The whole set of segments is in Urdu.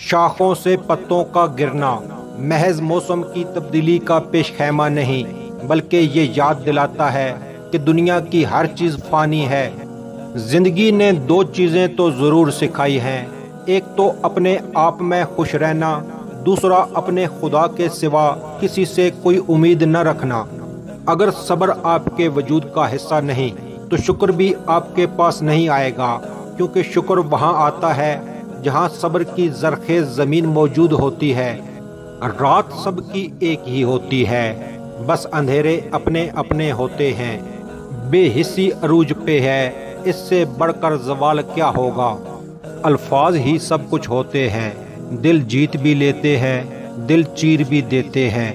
شاخوں سے پتوں کا گرنا محض موسم کی تبدیلی کا پیش خیمہ نہیں، بلکہ یہ یاد دلاتا ہے کہ دنیا کی ہر چیز فانی ہے۔ زندگی نے دو چیزیں تو ضرور سکھائی ہیں، ایک تو اپنے آپ میں خوش رہنا، دوسرا اپنے خدا کے سوا کسی سے کوئی امید نہ رکھنا۔ اگر صبر آپ کے وجود کا حصہ نہیں تو شکر بھی آپ کے پاس نہیں آئے گا، کیونکہ شکر وہاں آتا ہے جہاں صبر کی زرخیز زمین موجود ہوتی ہے۔ رات سب کی ایک ہی ہوتی ہے، بس اندھیرے اپنے اپنے ہوتے ہیں۔ بے حسی عروج پہ ہے، اس سے بڑھ کر زوال کیا ہوگا۔ الفاظ ہی سب کچھ ہوتے ہیں، دل جیت بھی لیتے ہیں، دل چیر بھی دیتے ہیں۔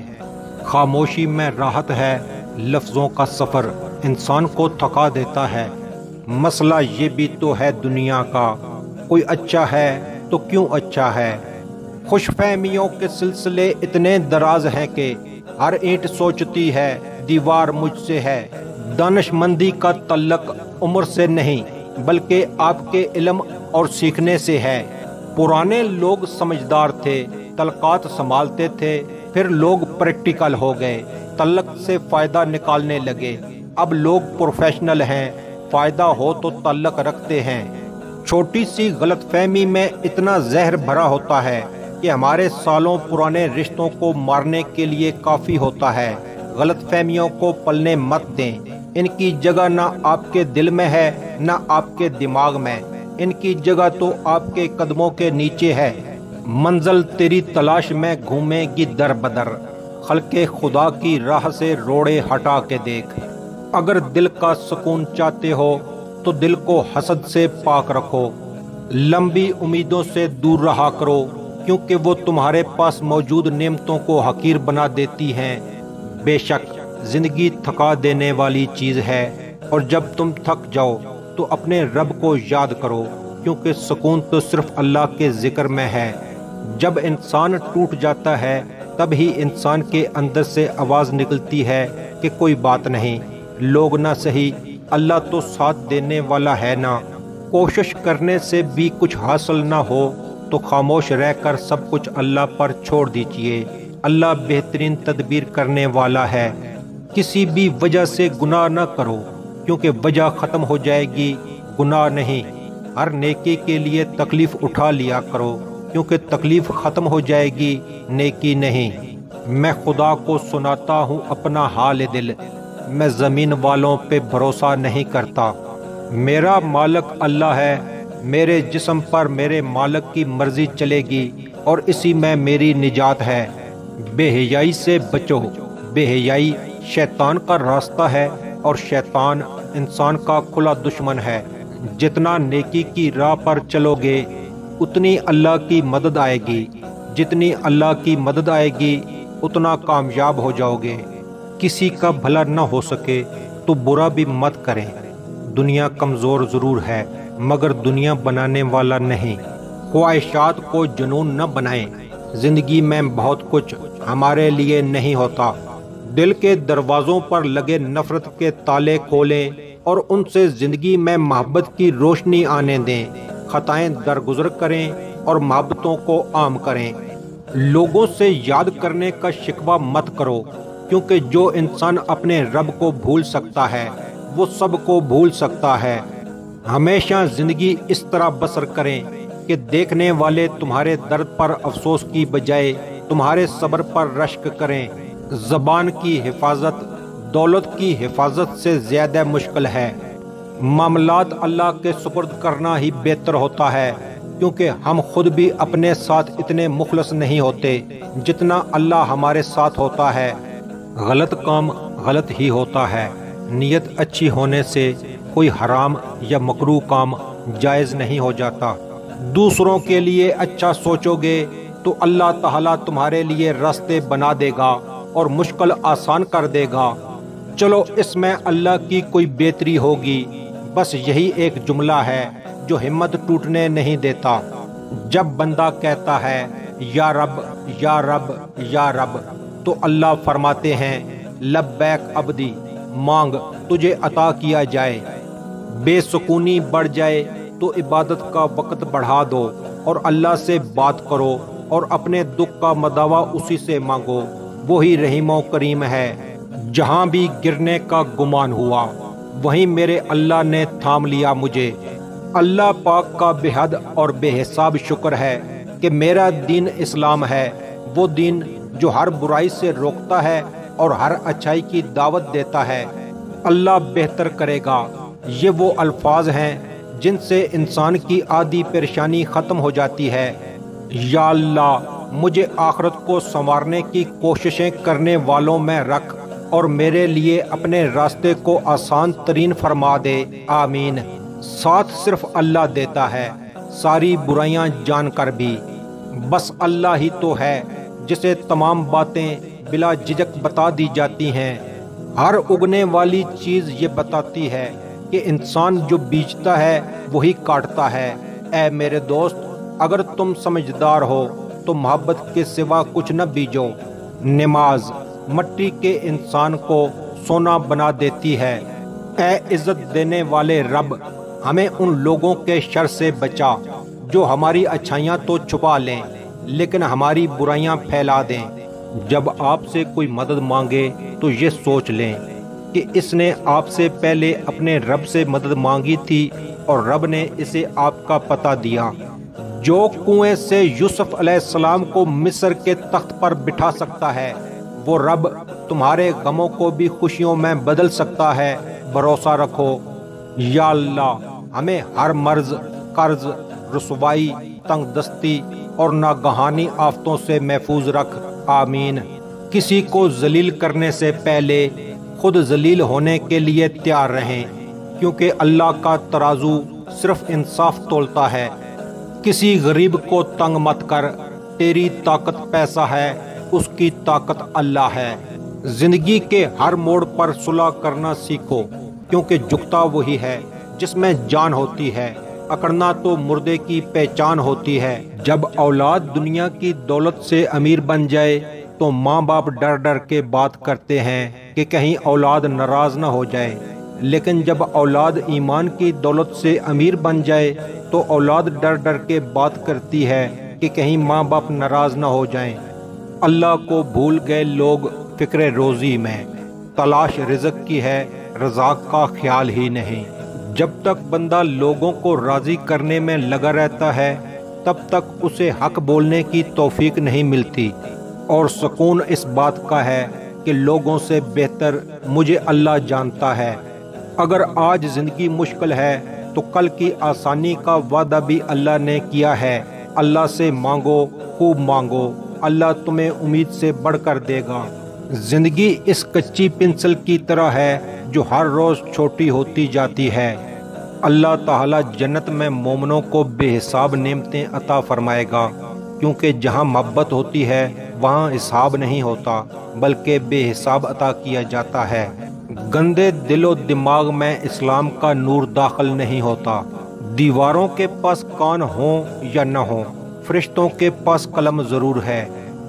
خاموشی میں راحت ہے، لفظوں کا سفر انسان کو تھکا دیتا ہے۔ مسئلہ یہ بھی تو ہے دنیا کا، کوئی اچھا ہے تو کیوں اچھا ہے۔ خوش فہمیوں کے سلسلے اتنے دراز ہیں کہ ہر اینٹ سوچتی ہے دیوار مجھ سے ہے۔ دانش مندی کا تعلق عمر سے نہیں، بلکہ آپ کے علم اور سیکھنے سے ہے۔ پرانے لوگ سمجھدار تھے، تعلقات سنبھالتے تھے، پھر لوگ پریکٹیکل ہو گئے، تعلق سے فائدہ نکالنے لگے۔ اب لوگ پروفیشنل ہیں، فائدہ ہو تو تعلق رکھتے ہیں۔ چھوٹی سی غلط فہمی میں اتنا زہر بھرا ہوتا ہے کہ ہمارے سالوں پرانے رشتوں کو مارنے کے لیے کافی ہوتا ہے۔ غلط فہمیوں کو پلنے مت دیں، ان کی جگہ نہ آپ کے دل میں ہے نہ آپ کے دماغ میں، ان کی جگہ تو آپ کے قدموں کے نیچے ہے۔ منزل تیری تلاش میں گھومے گی در بدر، خلق خدا کی راہ سے روڑے ہٹا کے دیکھ۔ اگر دل کا سکون چاہتے ہو تو دل کو حسد سے پاک رکھو، لمبی امیدوں سے دور رہا کرو، کیونکہ وہ تمہارے پاس موجود نعمتوں کو حقیر بنا دیتی ہیں۔ بے شک زندگی تھکا دینے والی چیز ہے، اور جب تم تھک جاؤ تو اپنے رب کو یاد کرو، کیونکہ سکون تو صرف اللہ کے ذکر میں ہے۔ جب انسان ٹوٹ جاتا ہے تب ہی انسان کے اندر سے آواز نکلتی ہے کہ کوئی بات نہیں، لوگ نہ صحیح، اللہ تو ساتھ دینے والا ہے نا۔ کوشش کرنے سے بھی کچھ حاصل نہ ہو تو خاموش رہ کر سب کچھ اللہ پر چھوڑ دیجئے، اللہ بہترین تدبیر کرنے والا ہے۔ کسی بھی وجہ سے گناہ نہ کرو، کیونکہ وجہ ختم ہو جائے گی، گناہ نہیں۔ ہر نیکی کے لیے تکلیف اٹھا لیا کرو، کیونکہ تکلیف ختم ہو جائے گی، نیکی نہیں۔ میں خدا کو سناتا ہوں اپنا حال دل، میں زمین والوں پہ بھروسہ نہیں کرتا۔ میرا مالک اللہ ہے، میرے جسم پر میرے مالک کی مرضی چلے گی، اور اسی میں میری نجات ہے۔ بے حیائی سے بچو، بے حیائی شیطان کا راستہ ہے، اور شیطان انسان کا کھلا دشمن ہے۔ جتنا نیکی کی راہ پر چلو گے اتنی اللہ کی مدد آئے گی، جتنی اللہ کی مدد آئے گی اتنا کامیاب ہو جاؤ گے۔ کسی کا بھلا نہ ہو سکے تو برا بھی مت کریں۔ دنیا کمزور ضرور ہے مگر دنیا بنانے والا نہیں۔ خواہشات کو جنون نہ بنائیں، زندگی میں بہت کچھ ہمارے لیے نہیں ہوتا۔ دل کے دروازوں پر لگے نفرت کے تالے کھولیں اور ان سے زندگی میں محبت کی روشنی آنے دیں۔ خطائیں درگزر کریں اور محبتوں کو عام کریں۔ لوگوں سے یاد کرنے کا شکوہ مت کرو، کیونکہ جو انسان اپنے رب کو بھول سکتا ہے وہ سب کو بھول سکتا ہے۔ ہمیشہ زندگی اس طرح بسر کریں کہ دیکھنے والے تمہارے درد پر افسوس کی بجائے تمہارے صبر پر رشک کریں۔ زبان کی حفاظت دولت کی حفاظت سے زیادہ مشکل ہے۔ معاملات اللہ کے سپرد کرنا ہی بہتر ہوتا ہے، کیونکہ ہم خود بھی اپنے ساتھ اتنے مخلص نہیں ہوتے جتنا اللہ ہمارے ساتھ ہوتا ہے۔ غلط کام غلط ہی ہوتا ہے، نیت اچھی ہونے سے کوئی حرام یا مکروہ کام جائز نہیں ہو جاتا۔ دوسروں کے لیے اچھا سوچو گے تو اللہ تعالیٰ تمہارے لیے راستے بنا دے گا اور مشکل آسان کر دے گا۔ چلو اس میں اللہ کی کوئی بہتری ہوگی، بس یہی ایک جملہ ہے جو ہمت ٹوٹنے نہیں دیتا۔ جب بندہ کہتا ہے یا رب یا رب یا رب، تو اللہ فرماتے ہیں لبیک عبدی، مانگ تجھے عطا کیا جائے۔ بے سکونی بڑھ جائے تو عبادت کا وقت بڑھا دو، اور اللہ سے بات کرو اور اپنے دکھ کا مداوا اسی سے مانگو، وہی رحیم و کریم ہے۔ جہاں بھی گرنے کا گمان ہوا وہیں میرے اللہ نے تھام لیا مجھے۔ اللہ پاک کا بے حد اور بے حساب شکر ہے کہ میرا دین اسلام ہے، وہ دین جو ہر برائی سے روکتا ہے اور ہر اچھائی کی دعوت دیتا ہے۔ اللہ بہتر کرے گا، یہ وہ الفاظ ہیں جن سے انسان کی آدھی پریشانی ختم ہو جاتی ہے۔ یا اللہ مجھے آخرت کو سنوارنے کی کوششیں کرنے والوں میں رکھ اور میرے لیے اپنے راستے کو آسان ترین فرما دے، آمین۔ ساتھ صرف اللہ دیتا ہے، ساری برائیاں جان کر بھی۔ بس اللہ ہی تو ہے جسے تمام باتیں بلا جھجک بتا دی جاتی ہیں۔ ہر اگنے والی چیز یہ بتاتی ہے کہ انسان جو بیجتا ہے وہی کاٹتا ہے۔ اے میرے دوست، اگر تم سمجھدار ہو تو محبت کے سوا کچھ نہ بیجو۔ نماز مٹی کے انسان کو سونا بنا دیتی ہے۔ اے عزت دینے والے رب، ہمیں ان لوگوں کے شر سے بچا جو ہماری اچھائیاں تو چھپا لیں لیکن ہماری برائیاں پھیلا دیں۔ جب آپ سے کوئی مدد مانگے تو یہ سوچ لیں کہ اس نے آپ سے پہلے اپنے رب سے مدد مانگی تھی اور رب نے اسے آپ کا پتہ دیا۔ جو کنویں سے یوسف علیہ السلام کو مصر کے تخت پر بٹھا سکتا ہے، وہ رب تمہارے غموں کو بھی خوشیوں میں بدل سکتا ہے، بھروسہ رکھو۔ یا اللہ ہمیں ہر مرض، قرض، رسوائی، تنگ دستی اور ناگہانی آفتوں سے محفوظ رکھ، آمین۔ کسی کو ذلیل کرنے سے پہلے خود ذلیل ہونے کے لیے تیار رہیں، کیونکہ اللہ کا ترازو صرف انصاف تولتا ہے۔ کسی غریب کو تنگ مت کر، تیری طاقت پیسہ ہے، اس کی طاقت اللہ ہے۔ زندگی کے ہر موڑ پر صلح کرنا سیکھو، کیونکہ جھکتا وہی ہے جس میں جان ہوتی ہے، اکڑنا تو مردے کی پہچان ہوتی ہے۔ جب اولاد دنیا کی دولت سے امیر بن جائے تو ماں باپ ڈر ڈر کے بات کرتے ہیں کہ کہیں اولاد ناراض نہ ہو جائے، لیکن جب اولاد ایمان کی دولت سے امیر بن جائے تو اولاد ڈر ڈر کے بات کرتی ہے کہ کہیں ماں باپ ناراض نہ ہو جائیں۔ اللہ کو بھول گئے لوگ فکر روزی میں، تلاش رزق کی ہے، رزاق کا خیال ہی نہیں۔ جب تک بندہ لوگوں کو راضی کرنے میں لگا رہتا ہے تب تک اسے حق بولنے کی توفیق نہیں ملتی، اور سکون اس بات کا ہے کہ لوگوں سے بہتر مجھے اللہ جانتا ہے۔ اگر آج زندگی مشکل ہے تو کل کی آسانی کا وعدہ بھی اللہ نے کیا ہے۔ اللہ سے مانگو، خوب مانگو، اللہ تمہیں امید سے بڑھ کر دے گا۔ زندگی اس کچی پنسل کی طرح ہے جو ہر روز چھوٹی ہوتی جاتی ہے۔ اللہ تعالی جنت میں مومنوں کو بے حساب نعمتیں عطا فرمائے گا، کیونکہ جہاں محبت ہوتی ہے وہاں حساب نہیں ہوتا بلکہ بے حساب عطا کیا جاتا ہے۔ گندے دل و دماغ میں اسلام کا نور داخل نہیں ہوتا۔ دیواروں کے پاس کان ہوں یا نہ ہوں، فرشتوں کے پاس قلم ضرور ہے۔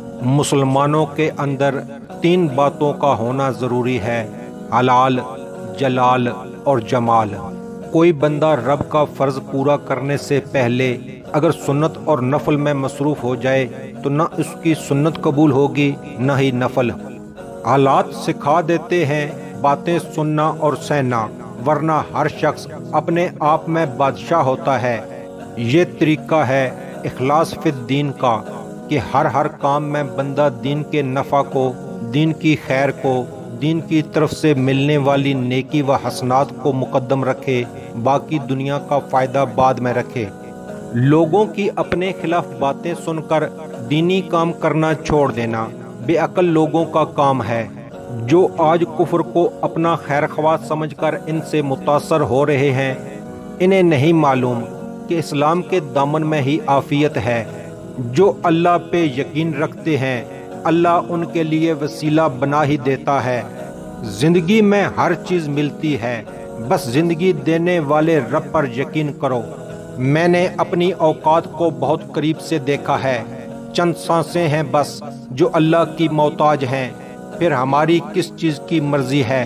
مسلمانوں کے اندر 3 باتوں کا ہونا ضروری ہے: حلال، جلال اور جمال۔ کوئی بندہ رب کا فرض پورا کرنے سے پہلے اگر سنت اور نفل میں مصروف ہو جائے تو نہ اس کی سنت قبول ہوگی نہ ہی نفل۔ حالات سکھا دیتے ہیں باتیں سننا اور سہنا، ورنہ ہر شخص اپنے آپ میں بادشاہ ہوتا ہے۔ یہ طریقہ ہے اخلاص فی الدین کا کہ ہر کام میں بندہ دین کے نفع کو، دین کی خیر کو، دین کی طرف سے ملنے والی نیکی و حسنات کو مقدم رکھے، باقی دنیا کا فائدہ بعد میں رکھے۔ لوگوں کی اپنے خلاف باتیں سن کر دینی کام کرنا چھوڑ دینا بے عقل لوگوں کا کام ہے، جو آج کفر کو اپنا خیر خواہ سمجھ کر ان سے متاثر ہو رہے ہیں۔ انہیں نہیں معلوم کہ اسلام کے دامن میں ہی عافیت ہے۔ جو اللہ پہ یقین رکھتے ہیں اللہ ان کے لیے وسیلہ بنا ہی دیتا ہے۔ زندگی میں ہر چیز ملتی ہے، بس زندگی دینے والے رب پر یقین کرو۔ میں نے اپنی اوقات کو بہت قریب سے دیکھا ہے، چند سانسیں ہیں بس جو اللہ کی محتاج ہیں، پھر ہماری کس چیز کی مرضی ہے۔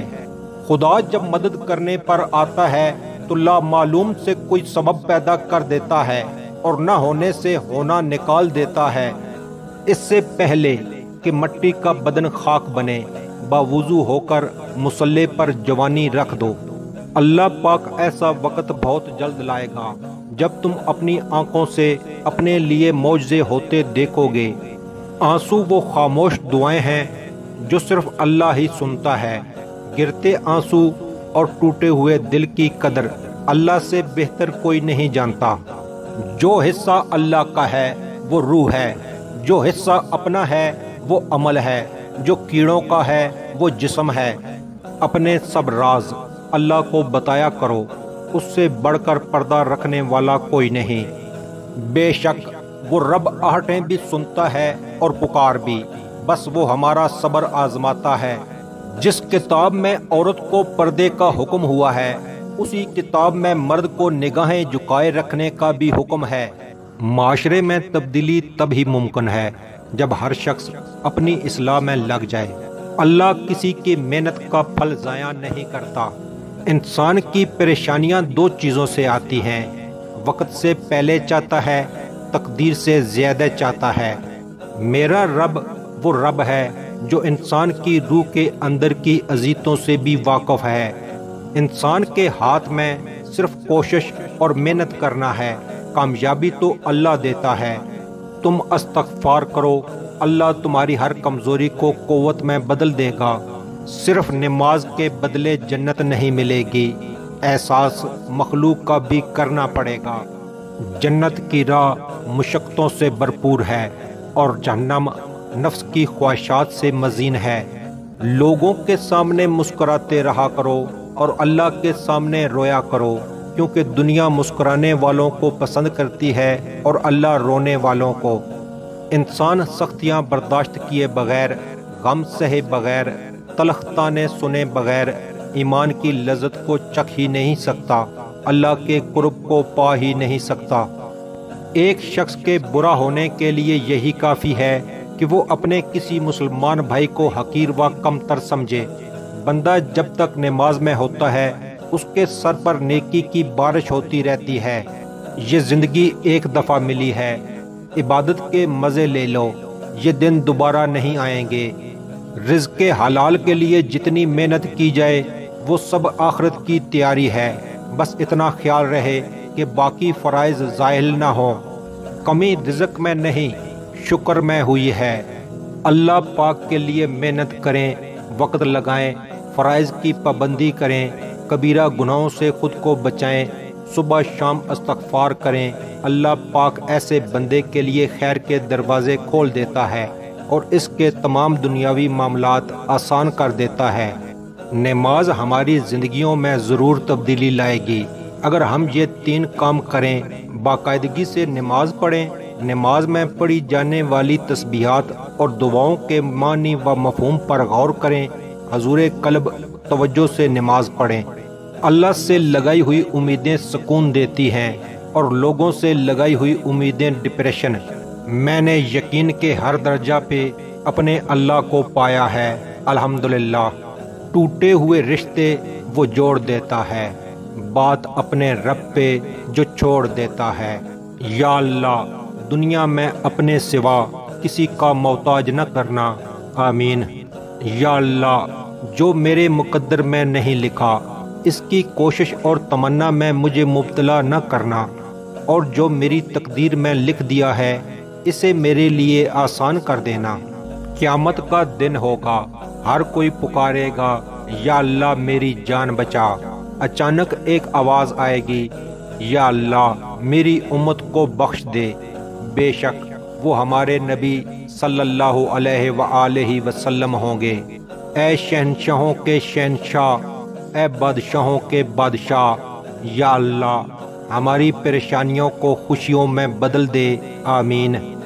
خدا جب مدد کرنے پر آتا ہے تو لا معلوم سے کوئی سبب پیدا کر دیتا ہے، اور نہ ہونے سے ہونا نکال دیتا ہے۔ اس سے پہلے کہ مٹی کا بدن خاک بنے، باوضو ہو کر مصلے پر جوانی رکھ دو۔ اللہ پاک ایسا وقت بہت جلد لائے گا جب تم اپنی آنکھوں سے اپنے لیے معجزے ہوتے دیکھو گے۔ آنسو وہ خاموش دعائیں ہیں جو صرف اللہ ہی سنتا ہے۔ گرتے آنسو اور ٹوٹے ہوئے دل کی قدر اللہ سے بہتر کوئی نہیں جانتا۔ جو حصہ اللہ کا ہے وہ روح ہے، جو حصہ اپنا ہے وہ عمل ہے، جو کیڑوں کا ہے وہ جسم ہے۔ اپنے سب راز اللہ کو بتایا کرو، اس سے بڑھ کر پردہ رکھنے والا کوئی نہیں۔ بے شک وہ رب آہٹیں بھی سنتا ہے اور پکار بھی، بس وہ ہمارا صبر آزماتا ہے۔ جس کتاب میں عورت کو پردے کا حکم ہوا ہے، اسی کتاب میں مرد کو نگاہیں جھکائے رکھنے کا بھی حکم ہے۔ معاشرے میں تبدیلی تب ہی ممکن ہے جب ہر شخص اپنی اصلاح میں لگ جائے۔ اللہ کسی کی محنت کا پھل ضائع نہیں کرتا۔ انسان کی پریشانیاں دو چیزوں سے آتی ہیں، وقت سے پہلے چاہتا ہے، تقدیر سے زیادہ چاہتا ہے۔ میرا رب وہ رب ہے جو انسان کی روح کے اندر کی اذیتوں سے بھی واقف ہے۔ انسان کے ہاتھ میں صرف کوشش اور محنت کرنا ہے، کامیابی تو اللہ دیتا ہے۔ تم استغفار کرو، اللہ تمہاری ہر کمزوری کو قوت میں بدل دے گا۔ صرف نماز کے بدلے جنت نہیں ملے گی، احساس مخلوق کا بھی کرنا پڑے گا۔ جنت کی راہ مشقتوں سے بھرپور ہے اور جہنم نفس کی خواہشات سے مزین ہے۔ لوگوں کے سامنے مسکراتے رہا کرو اور اللہ کے سامنے رویا کرو، کیونکہ دنیا مسکرانے والوں کو پسند کرتی ہے اور اللہ رونے والوں کو۔ انسان سختیاں برداشت کیے بغیر، غم سہے بغیر، تلخ تانے سنے بغیر ایمان کی لذت کو چکھ ہی نہیں سکتا، اللہ کے قرب کو پا ہی نہیں سکتا۔ ایک شخص کے برا ہونے کے لیے یہی کافی ہے کہ وہ اپنے کسی مسلمان بھائی کو حقیر و کمتر سمجھے۔ بندہ جب تک نماز میں ہوتا ہے اس کے سر پر نیکی کی بارش ہوتی رہتی ہے۔ یہ زندگی ایک دفعہ ملی ہے، عبادت کے مزے لے لو، یہ دن دوبارہ نہیں آئیں گے۔ رزق حلال کے لیے جتنی محنت کی جائے وہ سب آخرت کی تیاری ہے، بس اتنا خیال رہے کہ باقی فرائض زائل نہ ہوں۔ کمی رزق میں نہیں، شکر میں ہوئی ہے۔ اللہ پاک کے لیے محنت کریں، وقت لگائیں، فرائض کی پابندی کریں، کبیرہ گناہوں سے خود کو بچائیں، صبح شام استغفار کریں۔ اللہ پاک ایسے بندے کے لیے خیر کے دروازے کھول دیتا ہے اور اس کے تمام دنیاوی معاملات آسان کر دیتا ہے۔ نماز ہماری زندگیوں میں ضرور تبدیلی لائے گی اگر ہم یہ تین کام کریں۔ باقاعدگی سے نماز پڑھیں، نماز میں پڑھی جانے والی تسبیحات اور دعاؤں کے معنی و مفہوم پر غور کریں، حضور قلب توجہ سے نماز پڑھیں۔ اللہ سے لگائی ہوئی امیدیں سکون دیتی ہیں اور لوگوں سے لگائی ہوئی امیدیں ڈپریشن۔ میں نے یقین کے ہر درجہ پہ اپنے اللہ کو پایا ہے، الحمدللہ۔ ٹوٹے ہوئے رشتے وہ جوڑ دیتا ہے، بات اپنے رب پہ جو چھوڑ دیتا ہے۔ یا اللہ دنیا میں اپنے سوا کسی کا محتاج نہ کرنا، آمین۔ یا اللہ جو میرے مقدر میں نہیں لکھا اس کی کوشش اور تمنا میں مجھے مبتلا نہ کرنا، اور جو میری تقدیر میں لکھ دیا ہے اسے میرے لیے آسان کر دینا۔ قیامت کا دن ہوگا، ہر کوئی پکارے گا یا اللہ میری جان بچا۔ اچانک ایک آواز آئے گی، یا اللہ میری امت کو بخش دے۔ بے شک وہ ہمارے نبی صلی اللہ علیہ وآلہ وسلم ہوں گے۔ اے شہنشاہوں کے شہنشاہ، اے بادشاہوں کے بادشاہ، یا اللہ ہماری پریشانیوں کو خوشیوں میں بدل دے، آمین۔